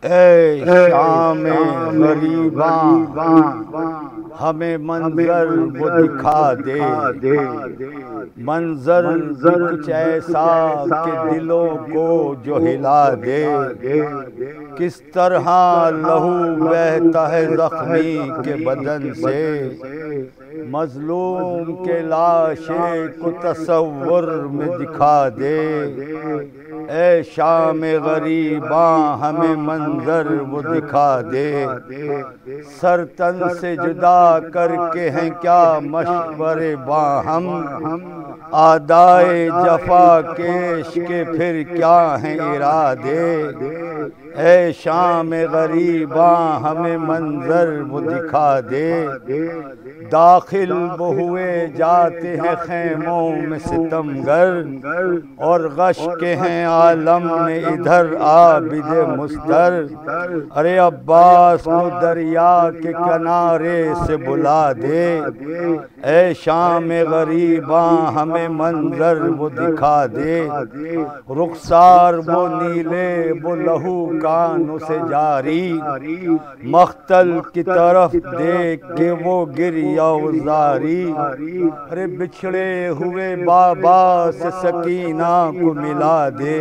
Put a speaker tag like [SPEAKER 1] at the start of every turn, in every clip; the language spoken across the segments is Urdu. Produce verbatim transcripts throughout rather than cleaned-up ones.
[SPEAKER 1] اے شام غریباں ہمیں منظر وہ دکھا دے، منظر کچھ ایسا کہ دلوں کو جو ہلا دے، کس طرح لہو بہتا ہے زخمی کے بدن سے، مظلوم کے لاشے کو تصور میں دکھا دے، اے شام غریباں ہمیں منظر وہ دکھا دے، سر تن سے جدا کر کے ہیں کیا مشورے باہم، آدائے جفا کیش کے پھر کیا ہیں ارادے، اے شام غریباں ہمیں منظر وہ دکھا دے، داخل وہ ہوئے جاتے ہیں خیموں میں ستمگر، اور غش کے ہیں عالم میں ادھر عابد مستر، ارے عباس کو دریا کے کنارے سے بلا دے، اے شام غریباں ہمیں منظر وہ دکھا دے، رخسار وہ نیلے وہ لہو کانوں سے جاری، مختل کی طرف دیکھ کے وہ گریہ زاری، ارے بچھڑے ہوئے بابا سے سکینہ کو ملا دے،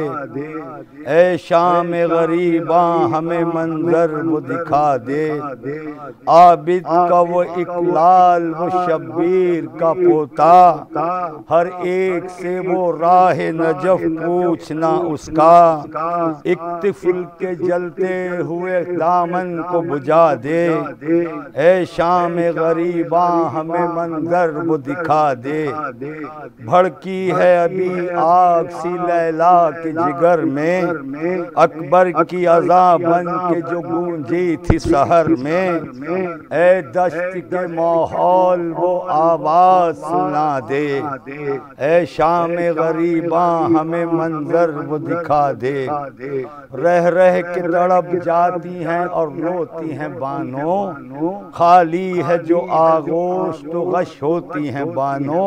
[SPEAKER 1] اے شام غریباں ہمیں منظر وہ دکھا دے، عابد کا وہ اقلال وہ شبیر کا پوتا، ہر ایک سے وہ راہ نجف پوچھنا اس کا، ایک طفل کے جلتے ہوئے دامن کو بجھا دے، اے شام غریباں ہمیں منظر وہ دکھا دے، بھڑکی ہے ابھی آگ سی لیلا کے جگر میں، اکبر کی اذان بن کے جو گونجی تھی سحر میں، اے دشت کے ماحول وہ آواز سنا دے، اے شام غریباں ہمیں منظر وہ دکھا دے، رہ رہ کے تڑپ جاتی ہیں اور روتی ہیں بانو، خالی ہے جو آغوش تو غش ہوتی ہیں بانو،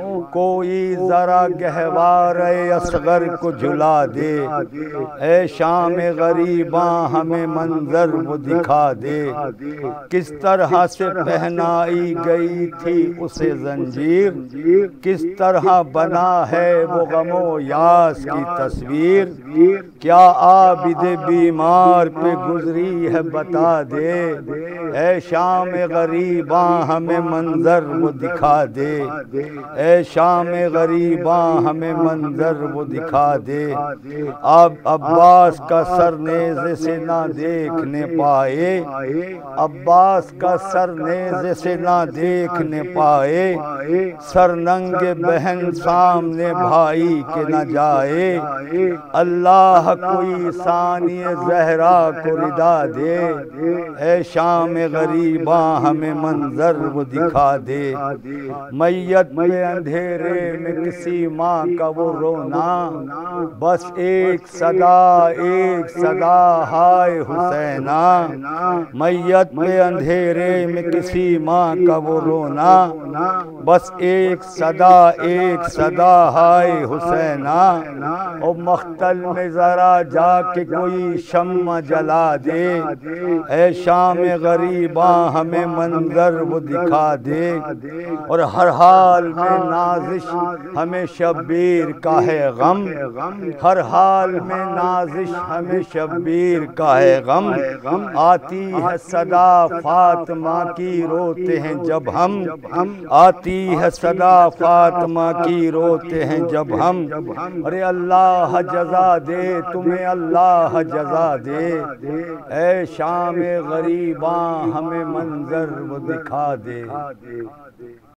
[SPEAKER 1] کوئی ذرا گہوار اصغر کو جھلا دے، اے شام غریباں ہمیں منظر وہ دکھا دے، کس طرح سے پہنائی گئی تھی اسے زنجیر، کس طرح بنا ہے وہ غم و یاس کی تصویر، کیا عابد بیمار پہ گزری ہے بتا دے، اے شام غریباں ہمیں منظر وہ دکھا دے، اے شام غریباں ہمیں منظر وہ دکھا دے، اب عباس کا سر نیزے سے نہ دیکھنے پائے، عباس کا سر نیزے سے نہ دیکھنے پائے، سر ننگے بہن سامنے بھائی کے نہ جائے، اللہ کوئی ثانی زہرا کو ردا دے، اے شام غریباں ہمیں منظر وہ دکھا دے، میت پہ اندھیرے میں کسی ماں کا وہ رونا، بس ایک صدا ایک صدا ہائے حسینہ، میت پہ اندھیرے میں کسی ماں کا وہ رونا، بس ایک صدا ایک صدا ہائے حسینہ، اور مختل میں ذرا جا کے کوئی شمع جلا دے، اے شام غریباں ہمیں منظر وہ دکھا دے، اور ہر حال میں نازش ہمیں شبیر کا ہے غم، ہر حال میں نازش ہمیں شبیر کا ہے غم، آتی ہے صدا فاطمہ کی روتے ہیں جب ہم، آتی ہے صدا فاطمہ کی روتے ہیں جب ہم، ارے اللہ جزا دے تمہیں اللہ جزا دے، اے شام غریباں ہمیں منظر وہ دکھا دے۔